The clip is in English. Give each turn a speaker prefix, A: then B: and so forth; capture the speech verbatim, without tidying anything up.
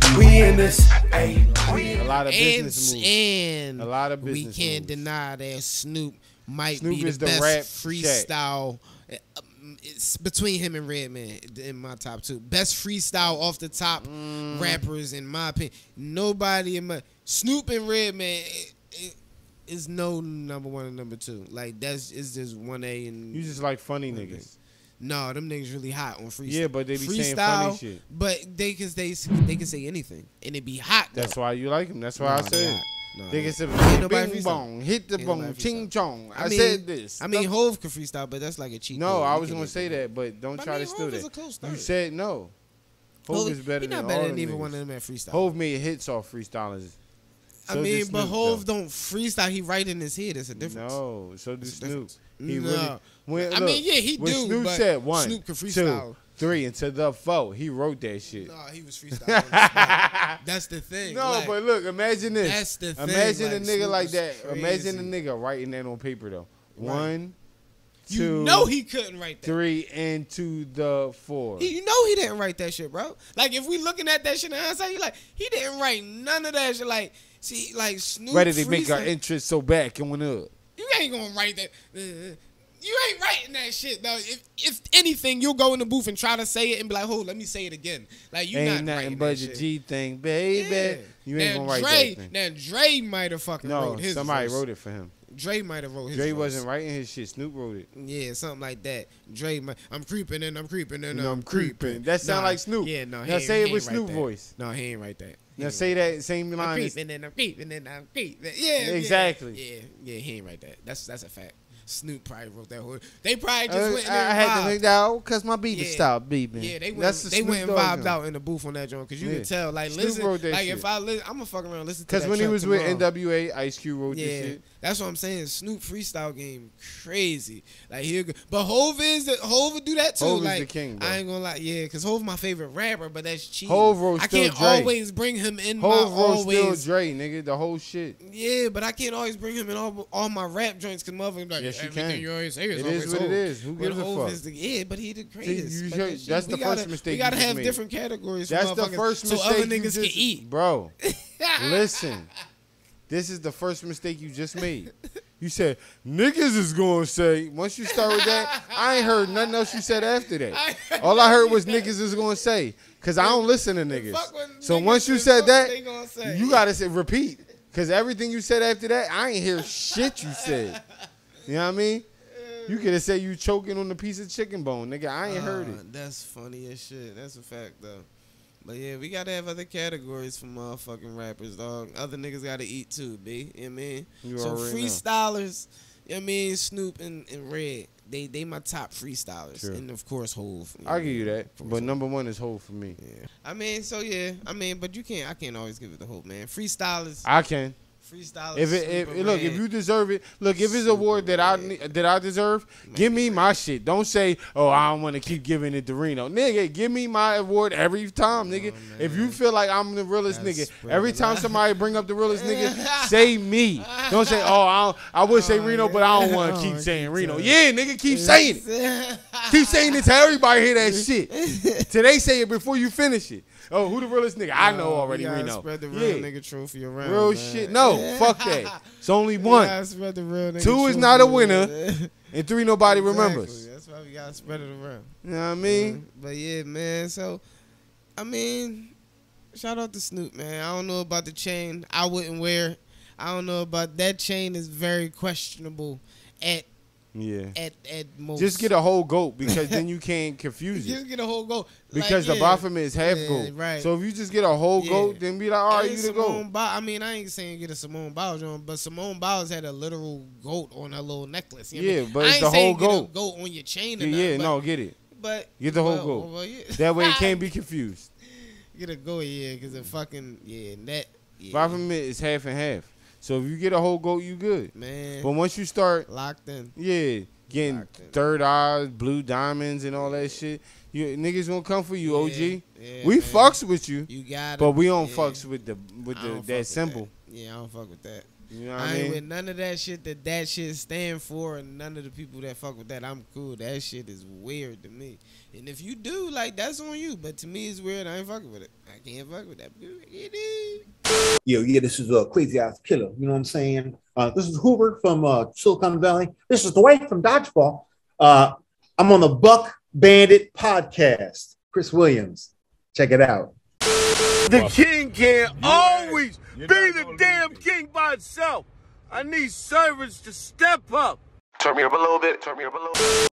A: We in this. Ay, we
B: A lot of
C: And,
B: business moves.
C: and
B: A lot of
C: we
B: business
C: can't
B: moves.
C: deny that Snoop might
B: Snoop
C: be the
B: is the
C: best
B: rap
C: freestyle. uh, It's between him and Redman in my top two. Best freestyle off the top
B: Mm.
C: rappers in my opinion. Nobody in my Snoop and Redman it, it, is no number one and number two. Like that's it's just one A and
B: You just like funny niggas.
C: no, them niggas really hot on freestyle.
B: Yeah, but they be
C: freestyle,
B: saying funny shit.
C: But they can they they can say anything and it be hot.
B: That's
C: though.
B: why you like him. That's why
C: No,
B: I
C: they
B: said.
C: hot. No,
B: They
C: they-
B: can say
C: Ain't nobody
B: bing
C: freestyle.
B: bong, hit the
C: Ain't
B: bong,
C: nobody
B: ching
C: freestyle.
B: chong. I,
C: I mean,
B: said this.
C: I mean, Hove can freestyle, but that's like a cheat.
B: no,
C: code.
B: I
C: He
B: was
C: can
B: gonna
C: get
B: say
C: that.
B: that, but don't
C: But I
B: try
C: mean,
B: to steal
C: Hov is
B: that.
C: a close
B: You
C: third.
B: said no. Hove
C: Hov
B: is better
C: he
B: than
C: not
B: all
C: better
B: them
C: than either
B: niggas.
C: one of them at freestyle.
B: Hove made hits off freestylers.
C: I
B: So
C: mean,
B: did
C: but
B: Snoop,
C: Hove
B: though.
C: don't freestyle. He write in his head. It's a difference.
B: No, so do
C: It's a
B: Snoop.
C: difference.
B: He
C: No.
B: really. When,
C: I
B: look,
C: mean, yeah, he
B: when
C: do,
B: Snoop
C: but
B: said one,
C: Snoop can
B: two,
C: freestyle.
B: three, and to the four, he wrote that shit.
C: No, he was freestyling. on the spot. That's the thing.
B: No,
C: like,
B: but look, imagine this.
C: that's the thing.
B: Imagine
C: like,
B: a nigga
C: Snoop
B: like
C: is
B: that. Imagine a
C: crazy.
B: nigga writing that on paper though.
C: Right.
B: One,
C: You
B: two,
C: know he couldn't write that.
B: three, and to the four.
C: He, you know he didn't write that shit, bro. Like if we looking at that shit in hindsight, you like he didn't write none of that shit. Like see, like Snoop.
B: Ready to make our
C: freestyle-
B: interest so back and went up.
C: You ain't gonna write that. Uh, you ain't writing that shit though. If if anything, you'll go in the booth and try to say it and be like, "Hold, let me say it again." Like you
B: Ain't
C: not
B: nothing
C: writing
B: but
C: that
B: your
C: shit.
B: G thing, baby.
C: Yeah.
B: You ain't
C: now,
B: gonna write
C: Dre,
B: that thing.
C: Now Dre might have fucking
B: No,
C: wrote his.
B: somebody
C: verse.
B: wrote it for him.
C: Dre might have wrote his.
B: Dre
C: verse.
B: wasn't writing his shit. Snoop wrote it.
C: Yeah, something like that. Dre, might, I'm creeping and I'm creeping and
B: You know,
C: I'm
B: I'm
C: creeping.
B: creeping. That sound
C: Nah,
B: like Snoop.
C: Yeah, no. he
B: Now
C: ain't-
B: say
C: he
B: it with
C: ain't write
B: Snoop
C: that.
B: voice.
C: No, he ain't write that. He
B: Now
C: ain't
B: say that same
C: I'm
B: line. as-
C: creeping and I'm creeping and I'm creeping. Yeah,
B: Exactly.
C: Yeah, yeah, yeah, he ain't write that. That's that's a fact. Snoop probably wrote that whole. They probably just
B: Uh,
C: went in there
B: I
C: and
B: had to
C: vibed.
B: make that out because my beat
C: Yeah.
B: stopped beeping.
C: Yeah, they went.
B: That's the
C: They
B: Snoop
C: went and
B: Dogg
C: vibed
B: joint.
C: out in the booth on that joint because you
B: Yeah.
C: can tell. Like,
B: Snoop
C: listen,
B: wrote that
C: like
B: shit.
C: if I listen, I'm gonna fuck around and listen to
B: Because
C: that
B: when he
C: track
B: was with
C: tomorrow.
B: N W A, Ice Cube wrote
C: Yeah,
B: this shit.
C: that's what I'm saying. Snoop freestyle game crazy. Like here, but Hove is the Hove would do that too.
B: Hov is
C: like
B: the king, bro.
C: I ain't gonna lie, yeah, because Hove my favorite rapper, but that's cheating.
B: Hov wrote
C: I
B: Still
C: can't
B: Dre.
C: always bring him in
B: Hov
C: my
B: wrote Still
C: always.
B: Dre, nigga, the whole shit.
C: Yeah, but I can't always bring him in all, all my rap joints because motherfuckers like
B: Yes, you
C: everything
B: can.
C: you always say is
B: It
C: always
B: is what it
C: Hov.
B: is. Who
C: But
B: gives a
C: Hov
B: fuck?
C: is the, yeah, but he the greatest.
B: you
C: But
B: should-
C: shit,
B: that's
C: we
B: the
C: gotta,
B: first mistake
C: We
B: you
C: gotta
B: just
C: have
B: made.
C: different categories for
B: That's the
C: motherfuckers
B: first
C: so
B: mistake
C: other
B: you
C: niggas
B: just,
C: can eat.
B: Bro, listen. This is the first mistake you just made. You said, niggas is going to say, once you start with that, I ain't heard nothing else you said after that. All I heard was niggas is going to say, because I don't listen to niggas.
C: Fuck what
B: So
C: niggas
B: once you
C: is,
B: said
C: fuck
B: that,
C: what they gonna say.
B: you got to say, repeat. Because everything you said after that, I ain't hear shit you said. You know what I mean? You could have said you choking on a piece of chicken bone, nigga. I ain't heard
C: Uh,
B: it.
C: That's funny as shit. That's a fact, though. But yeah, we gotta have other categories for motherfucking rappers, dog. Other niggas gotta eat too, B. You know what I mean?
B: You
C: So
B: already know.
C: freestylers, you know what I mean? Snoop and, and Red, they they my top freestylers.
B: True.
C: And of course, Hov.
B: I'll give you that.
C: Of course,
B: But
C: Hov.
B: number one is Hov for me.
C: Yeah. I mean, so yeah. I mean, but you can't, I can't always give it to Hov, man. Freestylers,
B: I can.
C: freestylers.
B: If it,
C: Snoop
B: if
C: and
B: look, if
C: Red.
B: you deserve it, look, if it's an
C: Super
B: award that I
C: Red.
B: ne- that I deserve, give me my shit. Don't say, oh, I don't want to keep giving it to Reno, nigga. Give me my award every time, nigga.
C: Oh,
B: if you
C: man.
B: feel like I'm the realest
C: That's
B: nigga,
C: spread
B: every
C: the
B: time
C: lie.
B: somebody bring up the realest nigga, say me. Don't say, oh, I, don't, I would say
C: Oh,
B: Reno,
C: yeah.
B: but I don't want
C: Oh,
B: to keep
C: keep
B: saying Reno.
C: saying
B: Yeah, nigga, keep saying it. Keep saying it till everybody hear that shit. Till they say it before you finish it. Oh, who the realest nigga? I know
C: Uh,
B: already,
C: we gotta
B: Reno.
C: Spread the real
B: Yeah.
C: nigga trophy around.
B: Real
C: man.
B: shit. No, fuck that. It's only
C: We
B: one.
C: gotta spread the real nigga
B: Two is
C: trophy,
B: not a
C: man.
B: winner. And three, nobody
C: Exactly.
B: remembers.
C: That's why we gotta spread it around.
B: You know what I mean?
C: Mhm. But yeah, man. So, I mean, shout out to Snoop, man. I don't know about the chain. I wouldn't wear it. I don't know about that chain. Is very questionable at
B: Yeah.
C: at at most.
B: Just get a whole goat because then you can't confuse
C: Just
B: it.
C: get a whole goat.
B: Because
C: like,
B: the
C: yeah.
B: Baphomet is half
C: Yeah,
B: goat.
C: right.
B: So if you just get a whole
C: Yeah.
B: goat, then be like, all right,
C: And
B: you the
C: Simone
B: goat.
C: Biles, I mean, I ain't saying get a Simone Biles on, but Simone Biles had a literal goat on her little necklace. You know what I
B: Yeah,
C: mean?
B: but
C: I
B: it's
C: ain't
B: the
C: saying
B: whole
C: get a
B: goat.
C: goat on your chain.
B: Yeah,
C: Or
B: yeah,
C: nothing,
B: no, get it.
C: But
B: Get the whole
C: well,
B: goat.
C: well, yeah.
B: That way it can't be confused.
C: Get a go, yeah, because it fucking yeah that yeah,
B: Baphomet is half and half. So if you get a whole goat, you good.
C: man
B: But once you start,
C: locked in.
B: yeah, getting
C: Locked in.
B: third eyes, blue diamonds, and all that shit, you niggas gonna come for you, O G.
C: Yeah,
B: We
C: man.
B: fucks with you,
C: You got it,
B: but we don't
C: yeah.
B: fucks with the with
C: I
B: the
C: don't fuck
B: that
C: with
B: symbol.
C: that. Yeah, I don't fuck with that.
B: You know what
C: I
B: I
C: ain't
B: mean?
C: with none of that shit that that shit stand for, and none of the people that fuck with that. I'm cool. That shit is weird to me. And if you do, like, that's on you. But to me, it's weird. I ain't fucking with it. I can't fuck with that.
D: Yo, yeah, this is a uh, Crazy Ass Killer. You know what I'm saying? Uh, this is Hoover from uh, Silicon Valley. This is Dwight from Dodgeball. Uh, I'm on the Buck Bandit podcast. Chris Williams. Check it out.
A: The king can't always be the damn king by itself. I need servants to step up. Turn me up a little bit. Turn me up a little bit.